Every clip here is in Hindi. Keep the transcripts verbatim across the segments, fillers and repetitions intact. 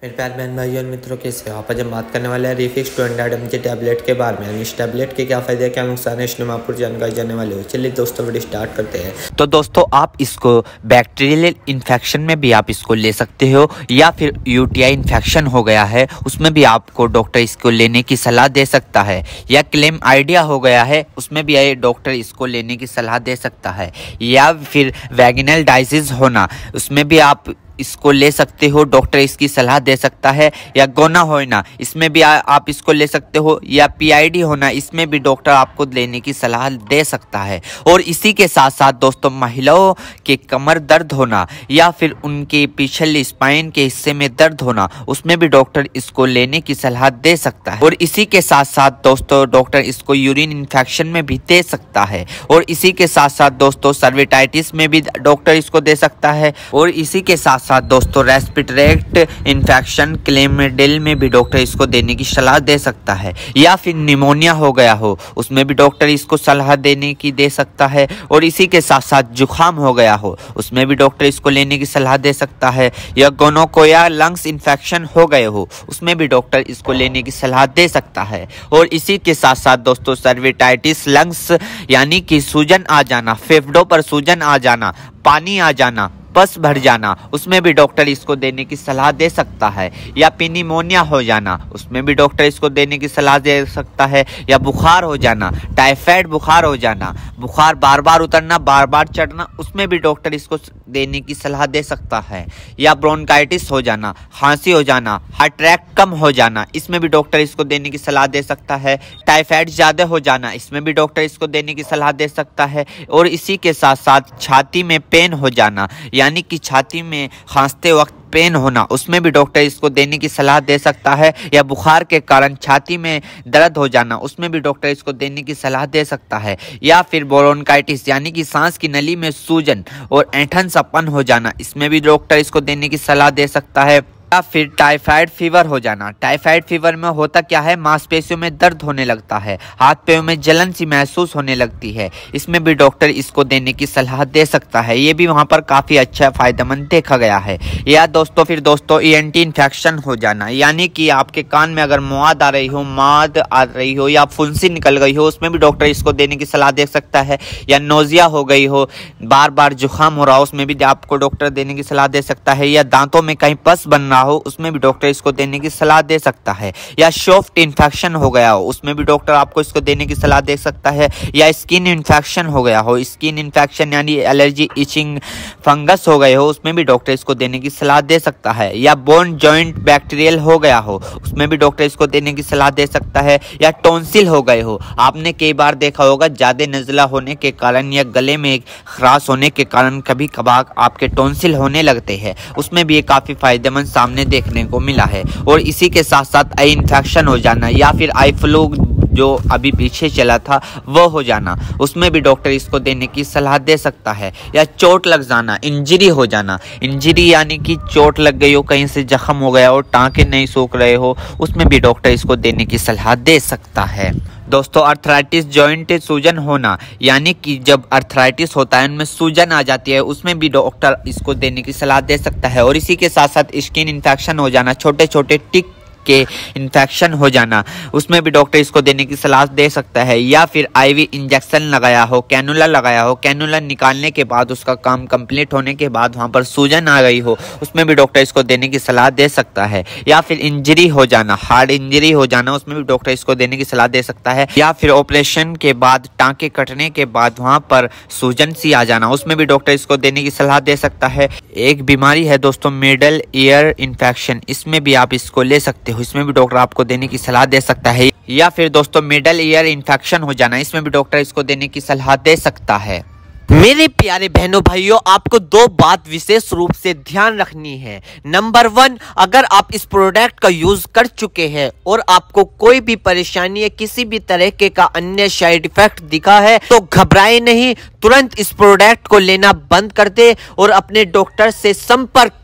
मेरे प्यार बहन भाइयों और मित्रों, कैसे हो आप? आज हम बात करने वाले हैं Refix two hundred M G tablet के बारे में। यानी इस टैबलेट के क्या फ़ायदे क्या नुकसान है, इसमें आपको जानकारी जाने वाली हो। चलिए दोस्तों वीडियो स्टार्ट करते हैं। तो दोस्तों आप इसको बैक्टीरियल इन्फेक्शन में भी आप इसको ले सकते हो, या फिर यूटीआई इन्फेक्शन हो गया है उसमें भी आपको डॉक्टर इसको लेने की सलाह दे सकता है, या क्लेम आइडिया हो गया है उसमें भी डॉक्टर इसको लेने की सलाह दे सकता है, या फिर वैगिनल डाइजिस होना उसमें भी आप इसको ले सकते हो, डॉक्टर इसकी सलाह दे सकता है, या गोना होना इसमें भी आ, आप इसको ले सकते हो, या पीआईडी होना इसमें भी डॉक्टर आपको लेने की सलाह दे सकता है। और इसी के साथ साथ दोस्तों महिलाओं के कमर दर्द होना या फिर उनके पिछले स्पाइन के हिस्से में दर्द होना उसमें भी डॉक्टर इसको लेने की सलाह दे सकता है। और इसी के साथ साथ दोस्तों डॉक्टर इसको यूरिन इन्फेक्शन में भी दे सकता है। और इसी के साथ साथ दोस्तों सर्विटाइटिस में भी डॉक्टर इसको दे सकता है। और इसी के साथ साथ दोस्तों रेस्पिरेटरी इन्फेक्शन क्लेमिडिल में भी डॉक्टर इसको देने की सलाह दे सकता है, या फिर निमोनिया हो गया हो उसमें भी डॉक्टर इसको सलाह देने की दे सकता है। और इसी के साथ साथ जुकाम हो गया हो उसमें भी डॉक्टर इसको लेने की सलाह दे सकता है, या गोनोकोया लंग्स इन्फेक्शन हो गए हो उसमें भी डॉक्टर इसको लेने की सलाह दे सकता है। और इसी के साथ साथ दोस्तों सर्विटाइटिस लंग्स यानी कि सूजन आ जाना, फेफड़ों पर सूजन आ जाना, पानी आ जाना, पस भर जाना उसमें भी डॉक्टर इसको देने की सलाह दे सकता है, या निमोनिया हो जाना उसमें भी डॉक्टर इसको देने की सलाह दे सकता है, या बुखार हो जाना, टाइफाइड बुखार हो जाना, बुखार बार बार उतरना बार बार चढ़ना उसमें भी डॉक्टर इसको देने की सलाह दे सकता है, या ब्रोंकाइटिस हो जाना, खांसी हो जाना, हार्ट अटैक कम हो जाना इसमें भी डॉक्टर इसको देने की सलाह दे सकता है, टाइफाइड ज़्यादा हो जाना इसमें भी डॉक्टर इसको देने की सलाह दे सकता है। और इसी के साथ साथ छाती में पेन हो जाना यानी कि छाती में खांसते वक्त पेन होना उसमें भी डॉक्टर इसको देने की सलाह दे सकता है, या बुखार के कारण छाती में दर्द हो जाना उसमें भी डॉक्टर इसको देने की सलाह दे सकता है, या फिर ब्रोंकाइटिस यानी कि सांस की नली में सूजन और ऐंठन सपन हो जाना इसमें भी डॉक्टर इसको देने की सलाह दे सकता है, या फिर टाइफाइड फीवर हो जाना। टाइफाइड फीवर में होता क्या है, मांसपेशियों में दर्द होने लगता है, हाथ पैरों में जलन सी महसूस होने लगती है, इसमें भी डॉक्टर इसको देने की सलाह दे सकता है। ये भी वहां पर काफ़ी अच्छा फायदेमंद देखा गया है। या दोस्तों फिर दोस्तों ईएनटी इन्फेक्शन हो जाना यानी कि आपके कान में अगर मौद आ रही हो माद आ रही हो या फुंसी निकल गई हो उसमें भी डॉक्टर इसको देने की सलाह दे सकता है, या नोजिया हो गई हो, बार बार जुकाम हो रहा हो उसमें भी आपको डॉक्टर देने की सलाह दे सकता है, या दांतों में कहीं पस बन रहा हो उसमें भी डॉक्टर इसको देने की सलाह दे सकता है, या सॉफ्ट इन्फेक्शन हो गया हो उसमें भी डॉक्टर आपको इसको देने की सलाह दे सकता है, या स्किन इन्फेक्शन हो गया हो, स्किन इन्फेक्शन यानी एलर्जी इचिंग फंगस हो गए हो उसमें भी डॉक्टर इसको देने की सलाह दे सकता है, या बोन जॉइंट बैक्टीरियल हो गया हो उसमें भी डॉक्टर इसको देने की सलाह दे सकता है, या टॉन्सिल हो गए हो। आपने कई बार देखा होगा ज़्यादा नज़ला होने के कारण या गले में खराश होने के कारण कभी कभार आपके टॉन्सिल होने लगते हैं उसमें भी ये काफ़ी फायदेमंद सामने देखने को मिला है। और इसी के साथ साथ आई इन्फेक्शन हो जाना या फिर आई फ्लू जो अभी पीछे चला था वो हो जाना उसमें भी डॉक्टर इसको देने की सलाह दे सकता है, या चोट लग जाना, इंजरी हो जाना, इंजरी यानी कि चोट लग गई हो, कहीं से जख्म हो गया हो, टांके नहीं सूख रहे हो उसमें भी डॉक्टर इसको देने की सलाह दे सकता है। दोस्तों अर्थराइटिस जॉइंट सूजन होना यानी कि जब अर्थराइटिस होता है उनमें सूजन आ जाती है उसमें भी डॉक्टर इसको देने की सलाह दे सकता है। और इसी के साथ साथ स्किन इन्फेक्शन हो जाना, छोटे छोटे टिक के इन्फेक्शन हो जाना उसमें भी डॉक्टर इसको देने की सलाह दे सकता है, या फिर आईवी इंजेक्शन लगाया हो, कैनुला लगाया हो, कैनुला निकालने के बाद उसका काम कंप्लीट होने के बाद वहां पर सूजन आ गई हो उसमें भी डॉक्टर इसको देने की सलाह दे सकता है, या फिर इंजरी हो जाना, हार्ड इंजरी हो जाना उसमें भी डॉक्टर इसको देने की सलाह दे सकता है, या फिर ऑपरेशन के बाद टांके कटने के बाद वहां पर सूजन सी आ जाना उसमें भी डॉक्टर इसको देने की सलाह दे सकता है। एक बीमारी है दोस्तों मिडल ईयर इन्फेक्शन, इसमें भी आप इसको ले सकते हो, इसमें भी डॉक्टर आपको देने की सलाह दे सकता है, या फिर दोस्तों मिडल ईयर इन्फेक्शन हो जाना इसमें भी डॉक्टर इसको देने की सलाह दे सकता है। मेरे प्यारे बहनों भाइयों, आपको दो बात विशेष रूप से ध्यान रखनी है। नंबर वन, अगर आप इस प्रोडक्ट का यूज कर चुके हैं और आपको कोई भी परेशानी या किसी भी तरह के का अन्य साइड इफेक्ट दिखा है तो घबराए नहीं, तुरंत इस प्रोडक्ट को लेना बंद कर दे और अपने डॉक्टर से संपर्क करें।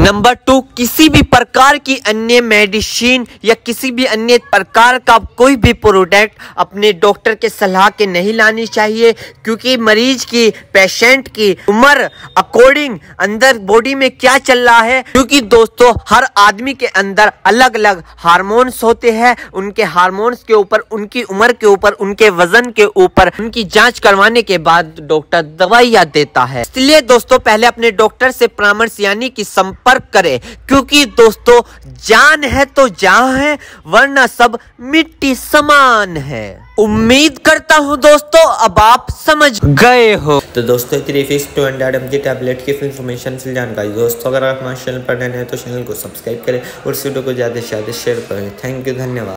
नंबर टू, किसी भी प्रकार की अन्य मेडिसिन या किसी भी अन्य प्रकार का कोई भी प्रोडक्ट अपने डॉक्टर के सलाह के नहीं लानी चाहिए, क्योंकि मरीज की, पेशेंट की उम्र अकॉर्डिंग अंदर बॉडी में क्या चल रहा है, क्योंकि दोस्तों हर आदमी के अंदर अलग अलग हार्मोन्स होते हैं। उनके हार्मोन्स के ऊपर, उनकी उम्र के ऊपर, उनके वजन के ऊपर उनकी जांच करवाने के बाद डॉक्टर दवाइयां देता है। इसलिए दोस्तों पहले अपने डॉक्टर से परामर्श यानी कि संपर्क करें, क्योंकि दोस्तों जान है तो जहां है, वरना सब मिट्टी समान है। उम्मीद करता हूं दोस्तों अब आप समझ गए हो। तो दोस्तों Refix two hundred M G tablet की इन्फॉर्मेशन फिल जानकारी दोस्तों, अगर आप हमारे चैनल पर नए हैं तो चैनल को सब्सक्राइब करें और इस वीडियो को ज़्यादा से ज़्यादा शेयर करें। थैंक यू, धन्यवाद।